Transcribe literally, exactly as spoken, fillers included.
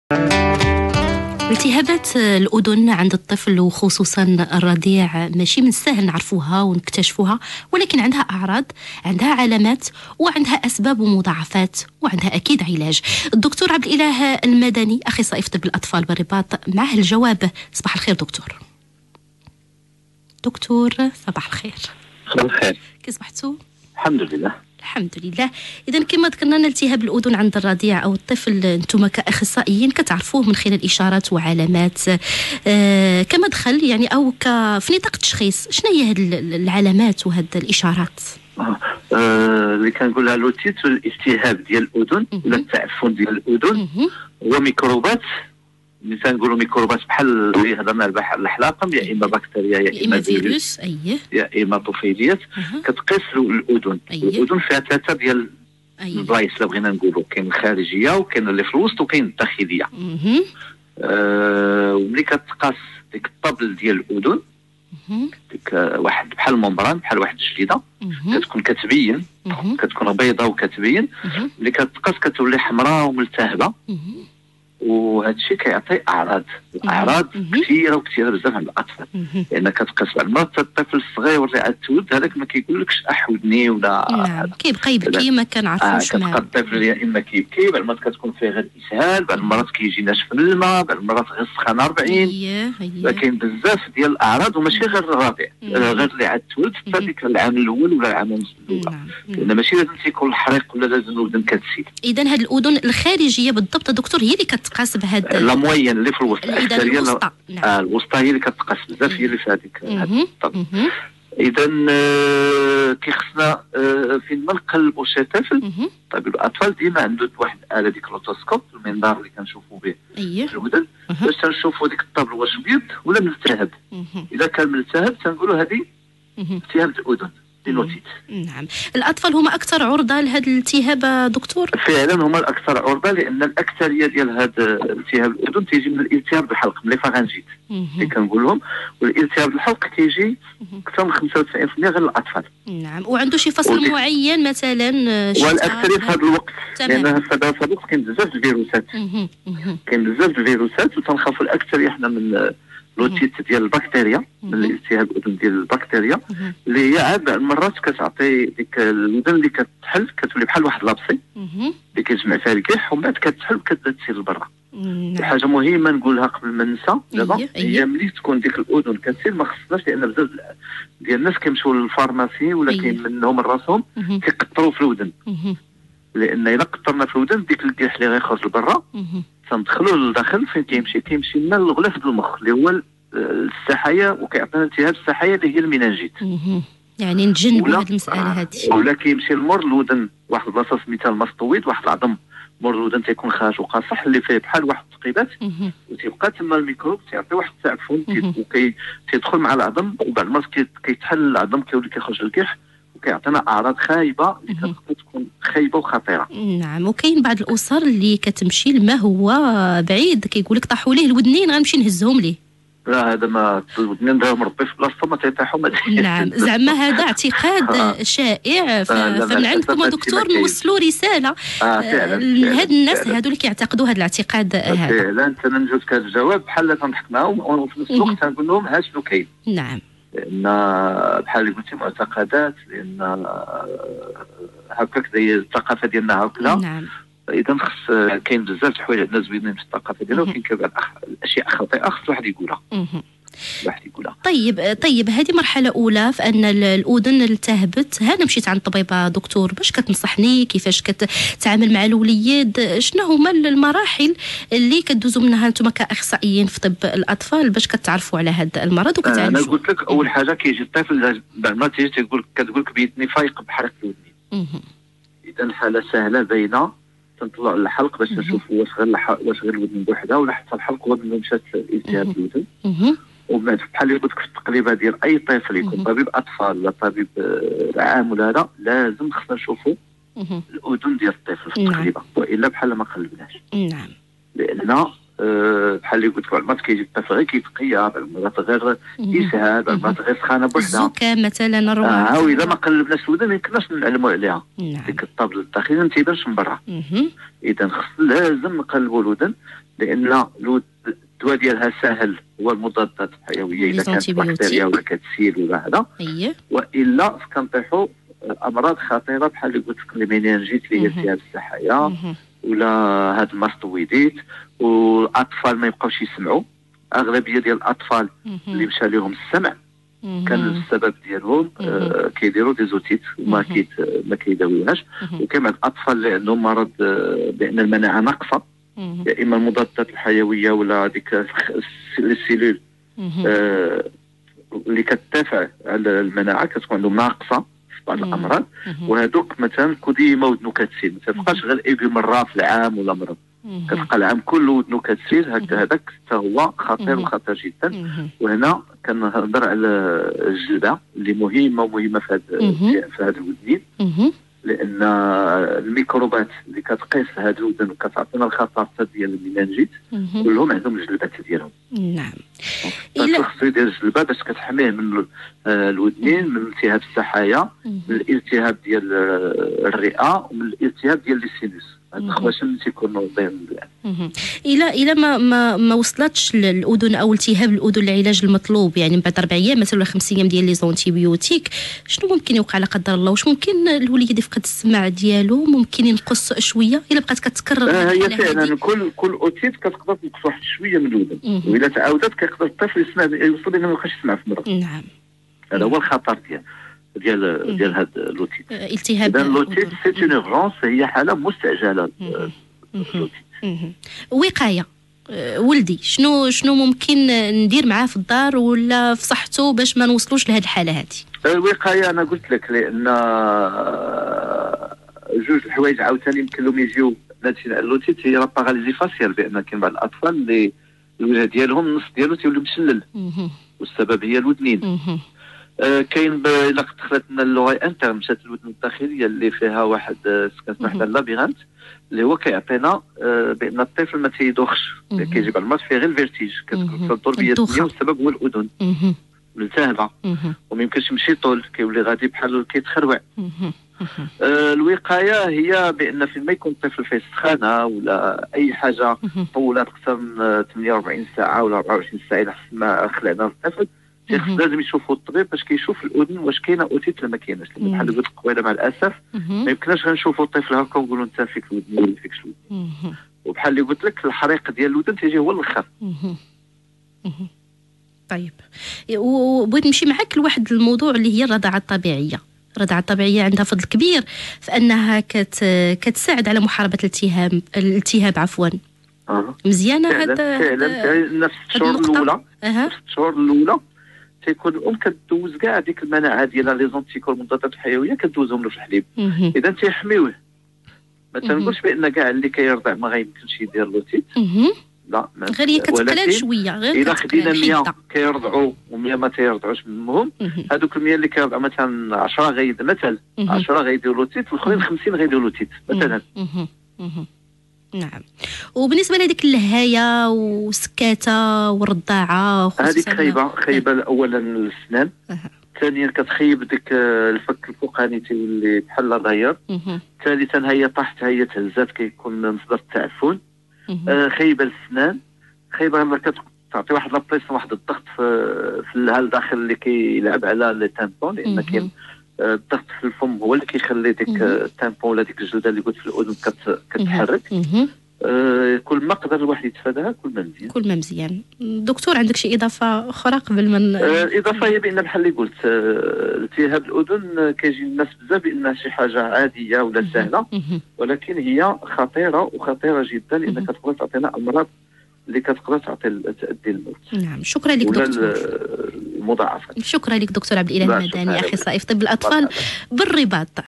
التهابات الأذن عند الطفل وخصوصا الرضيع ماشي من السهل نعرفوها ونكتشفوها، ولكن عندها أعراض، عندها علامات، وعندها أسباب ومضاعفات، وعندها أكيد علاج. الدكتور عبد الإله المدني أخصائي في طب الأطفال بالرباط معه الجواب. صباح الخير دكتور. دكتور صباح الخير. صباح الخير. كي صبحتوا؟ الحمد لله. الحمد لله. إذا كما ذكرنا التهاب الأذن عند الرضيع أو الطفل أنتم كأخصائيين كتعرفوه من خلال إشارات وعلامات، آه كمدخل يعني أو ك في نطاق التشخيص، شنو هي هاد العلامات وهاد الإشارات؟ آه اللي كنقولها لو تيتر الالتهاب ديال الأذن ولا التعفن ديال الأذن هو ميكروبات، اللي تنقولوا ميكروبات بحال اللي هضرنا بحال الحلاقم، يا اما بكتيريا يا اما فيروس اييه يا اما طفيليات. أه. كتقيس الاذن. أيه. الاذن فيها ثلاثه ديال البلايص اللي بغينا نقولوا، كاين الخارجيه وكاين اللي في الوسط وكاين الداخليه. اها آه وملي كتقاس ديك الطبل ديال الاذن، ديك واحد بحال الممبران بحال واحد الجليده كتكون كتبين، كتكون بيضاء وكتبين. ملي كتقاس كتولي حمراء وملتهبه، وهذا الشيء كيعطي اعراض اعراض كثيره وكثيره بزاف عند الاطفال، لان كتقاس بعض المرات الطفل الصغير اللي عاد تولد هذاك ما كيقولكش احودني ولا نعم كيبقى يبكي ما كنعرفوش آه كتبقى الطفل يا اما كيبكي، بعض المرات كتكون فيه غير اسهال، بعض المرات كيجي ناشف من الماء، بعض المرات غير سخانه أربعين. لكن بزاف ديال الاعراض وماشي غير الرضيع، غير اللي عاد تولد حتى ديك العام الاول ولا العام ونص الاولى، لان ماشي لازم تيكون الحريق ولا لازم الاذن كتسيل. اذا هذه الاذن الخارجيه بالضبط دكتور هي اللي كتقاس بهذا لا موين اللي في الوسط، الاكثريه الوسطى. نعم. آه الوسطى هي اللي كتقاس بزاف، هي اللي في هذيك الطب. اذا آه كيخصنا آه فين ما نقلبوا شي طفل، طبيب الاطفال ديما عنده واحد الاله ديك اللوتوسكوب، المنظار اللي كنشوفوا به اييه الودن، باش تنشوفوا ديك الطبل واش بيض ولا ملتهب. اذا كان ملتهب تنقولوا هذه التهاب الاذن. نعم. الأطفال هما أكثر عرضة لهذا الالتهاب دكتور؟ فعلا هما الأكثر عرضة، لأن الأكثرية ديال هذا الالتهاب الأذن تيجي من الالتهاب الحلق، من لي فارنجيت اللي كنقول لهم، والالتهاب الحلق كيجي أكثر من خمسة وتسعين بالمئة غير الأطفال. نعم. وعنده شي فصل معين مثلا؟ والأكثرية في هذا الوقت، لأن في هذا الوقت كاين بزاف الفيروسات، كاين بزاف الفيروسات، وتنخافوا الأكثرية حنا من لوتيت ديال البكتيريا، من الالتهاب الاذن ديال البكتيريا، اللي هي عاد المرات كتعطي ديك الاذن اللي كتحل كتولي بحال واحد لابسي اللي كيجمع فيها الكح، ومن بعد كتحل وكتبدا تسير لبرا. حاجه مهمه نقولها قبل ما ننسى دابا، هي ملي تكون ديك الاذن كتسير ما خصناش، لان بزاف ديال الناس كيمشيو للفارماسي ولا كاين منهم راسهم كيقطروا في الاذن، لان الا قطرنا في الاذن ديك الكح اللي غيخرج لبرا تندخلوا للداخل فين كيمشي كيمشي لنا للغلاف ديال المخ اللي هو السحايا، وكيعطينا التهاب السحايا اللي هي المينانجيت. يعني نتجنبوا هذه المساله هذه. ولا كيمشي المور الودن واحد البلاصه سميتها المسطويد، واحد العظم مور الودن تيكون خارج وقاصح اللي فيه بحال واحد التقيبات، وتيبقى تما الميكروب تيعطي واحد التعفن وكيدخل مع العظم، وبعد المرات كيتحل العظم كيولي كيخرج الكح وكيعطينا اعراض خايبه اللي كتقدر تكون خايبه وخطيره. نعم. وكاين بعض الاسر اللي كتمشي لما هو بعيد كيقول لك طاحوا ليه الودنين غنمشي نهزهم ليه. لا هذا ما الودنين داهم ربي في بلاصتو ما تيطيحوا. نعم. زعما هذا اعتقاد شائع، فمن عندكم دكتور نوصلوا رساله لهاد الناس هادو اللي كيعتقدوا هذا الاعتقاد هذا. فعلا تننجز هذا الجواب بحال تنضحك معاهم، وفي نفس الوقت تنقول لهم ها شنو كاين. نعم. لان بحال اللي قلتي معتقدات، لان هكاك زي الثقافه ديالنا هكذا. نعم. اذا خص كاين بزاف الحوايج عندنا زوينين في الثقافه ديالنا، وكاين كذا الاشياء خاطئه خص الواحد يقولها. الواحد يقولها. طيب طيب هذه مرحله اولى في ان الاذن التهبت، انا مشيت عند طبيبه دكتور باش كتنصحني كيفاش كتعامل مع الوليد، شنو هما المراحل اللي كدوزوا منها انتم كاخصائيين في طب الاطفال باش كتعرفوا على هذا المرض وكتعالجوا؟ انا قلت لك اول حاجه كيجي الطفل بعد ما تيجي تقول كتقول لك بيدني فايق بحرق الودنين. اذا الحاله سهله باينه، تنطلع للحلق باش نشوفوا واش غير واش غير الودن بوحدها ولا حتى الحلق هو اللي مشات الالتهاب الودن. ومن بعد بحال اللي قلت لك في التقريبه ديال اي طفل يكون طبيب اطفال ولا طبيب عام ولا هذا، لازم خصنا نشوفوا الاذن ديال الطفل في التقريبه، والا بحال ما قلبناش. نعم. لان بحال اللي قلت لك بعض كيجي الطفل غير كيتقيا، بعض المرات غير اسهال، بعض المرات غير سخانه بوحدها، الزكام مثلا، الروح. اه واذا ما قلبناش الودن ما يمكنناش نعلموا عليها. نعم. ديك الطبل الداخلي ما تيبانش من برا. اذا خص لازم نقلبوا الودن لان الدواء ديالها سهل، هو المضادات الحيويه اذا كانت بكتيريا ولا كتسيل ولا هذا. اييه. والا كنطيحوا امراض خطيره بحال اللي قلت لك المينينجيت اللي هي التهاب السحايا، ولا هاد الماستويديت. والاطفال ما يبقاوش يسمعوا، اغلبيه ديال الاطفال اللي مشى لهم السمع كان السبب ديالهم آه كيديروا دي زوتيت وما كيت ما كيداويوهاش. وكاين بعض الاطفال اللي عندهم مرض آه بان المناعه ناقصه، يا اما المضادات الحيويه ولا ديك السيلول آه اللي كتدافع على المناعه كتكون عندهم ناقصه في بعض الامراض. وهذوك مثلا ديما ودنو كتسيل، ما تبقاش غير ايبي مره في العام ولا مره، كتبقى العام كله ودنو كتسيل. هكا هذاك حتى هو خطير وخطير جدا. وهنا كنهضر على الجلده اللي مهمه ومهمه في هذا في هذا الودنين، لان الميكروبات اللي كتقيس هذا الودن وكتعطينا الخطر ديال المينانجيت كلهم عندهم الجلبات ديالهم. نعم. إلا خصو يدير الجلبه باش كتحميه من الودنين، من التهاب السحايا، من الالتهاب ديال الرئه، ومن الالتهاب ديال السينوس. هاد الخواشم اللي تيكونوا ضمن الان. الى الى ما ما, ما وصلتش الاذن او التهاب الاذن العلاج المطلوب، يعني من بعد اربع ايام مثلا ولا خمس ايام ديال لي زونتيبيوتيك، شنو ممكن يوقع لا قدر الله؟ واش ممكن الوليد يفقد السمع ديالو؟ ممكن ينقص شويه الا بقات كتكرر؟ آه هي فعلا كل كل اوتيت كتقدر تنقص واحد شويه من الاذن، واذا تعاودت كيقدر الطفل يسمع يوصل انه ما يبقاش يسمع في مره. نعم. هذا هو الخطر ديال ديال ديال هذا اللوتيت. التهاب اللوتيت سي اون اورجونس، هي حاله مستعجله. وقايه ولدي شنو شنو ممكن ندير معاه في الدار ولا في صحته باش ما نوصلوش لهذه الحاله هذه؟ الوقايه انا قلت لك، لان جوج الحوايج عاوتاني يمكن لهم يجيو ناتجين على اللوتيت، هي لا باراليزي فاسيال، بان كاين بعض الاطفال اللي الوجه ديالهم النص ديالو تيولي مشلل والسبب هي الودنين. آه كاين الا دخلت لنا اللغه انتر مشات الودن الداخليه اللي فيها واحد كنسمح لها اللابيرانت اللي هو كيعطينا آه بان الطفل ما تيدوخش، كيجي بعض المرات فيه غير الفيرتيج، كتكون الضربيه الدنيا والسبب هو الاذن ملتهبه وما يمكنش يمشي طول، كيولي غادي بحال كيتخروع. آه الوقايه هي بان فين ما يكون الطفل فيه سخانه ولا اي حاجه طولت اكثر من ثمانية وأربعين ساعه ولا أربعة وعشرين ساعه الى حسب ما خلعنا الطفل، لازم يشوفوا الطبيب باش كيشوف الاذن واش كاينه اوتيت ولا ما كايناش. لان بحال قلت قبيله مع الاسف ما يمكنناش غنشوفوا الطفل هكا ونقولوا انت فيك الودن ولا فيكش الودن. وبحال اللي قلت لك الحريق ديال الودن تيجي هو الاخر. طيب، وبغيت نمشي معك لواحد الموضوع اللي هي الرضاعه الطبيعيه. الرضاعه الطبيعيه عندها فضل كبير في انها كت كتساعد على محاربه الالتهاب الالتهاب عفوا. أه. مزيانه هذا فعلا. نفس الشهور الاولى نفس الشهور الاولى تيكون الام كدوز كاع ديك المناعه ديالها لي زونتيكور المضادات الحيويه كدوزهم له في الحليب، اذا تيحميوه. ما تنقولش بان كاع اللي كيرضع ما غيمكنش يدير لوتيت، لا غير هي كتقلل شويه، غير اذا خدينا مية كيرضعوا و100 ما تيرضعوش منهم، هذوك ال100 اللي كيرضعوا مثلا عشرة غيد مثلا عشرة غيديروا لوتيت والاخرين خمسين غيديروا لوتيت مثلا. نعم. وبالنسبه لهذيك اللهايه والسكاته والرضاعه هذيك خايبه خايبه اولا الاسنان، ثانيا كتخيب ديك الفك الفوقاني تيولي بحال ضير، ثالثا هي طاحت هي تهزات كيكون مصدر التعفن، آه خايبه الاسنان، خايبه لما كتعطي واحد لابريس واحد الضغط في في الهال داخل اللي كيلعب على لي تامبون، لان كاين الضغط في الفم هو اللي كيخلي ديك التامبون ولا ديك الجلده اللي قلت في الاذن كتحرك. آه كل ما قدر الواحد يتفاداها كل ما مزيان. كل ما مزيان. دكتور عندك شي اضافه اخرى قبل ما آه الاضافه هي بان بحال اللي قلت التهاب آه الاذن كيجي الناس بزاف بانها شي حاجه عاديه ولا سهله، ولكن هي خطيره وخطيره جدا لان كتقدر تعطينا امراض اللي كتقدر تعطي تؤدي الموت. نعم. شكرا لك دكتور. المضاعفات. شكرا لك دكتور عبد الاله المداني، اخصائي في طب الاطفال بالرباط.